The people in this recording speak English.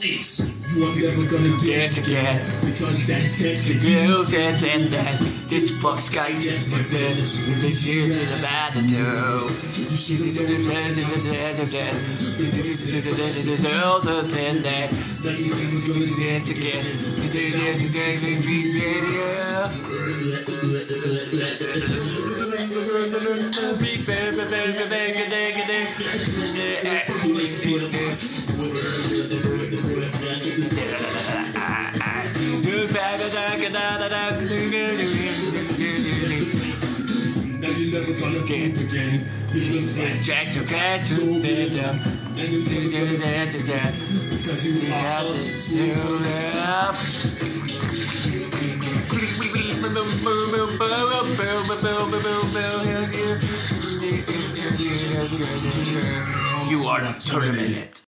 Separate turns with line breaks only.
Ace, you are never gonna do it again. Because that technically
and that this fuck's guys with the shit in the bad to do.
you should have known that you never gonna do Now you're never gonna move again. You look like
Jack to get to
and
the
you're never gonna because you are up.
You are not tournament.